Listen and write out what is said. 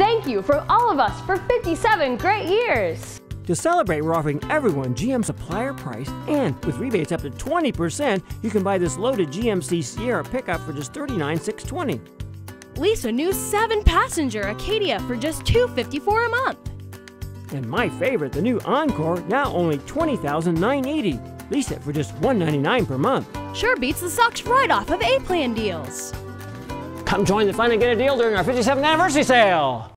thank you from all of us for 57 great years. To celebrate, we're offering everyone GM supplier price, and with rebates up to 20%, you can buy this loaded GMC Sierra pickup for just $39,620. Lease a new 7-passenger Acadia for just $254 a month. And my favorite, the new Encore, now only $20,980. Lease it for just $199 per month. Sure beats the socks right off of A-Plan deals. Come join the fun and get a deal during our 57th anniversary sale.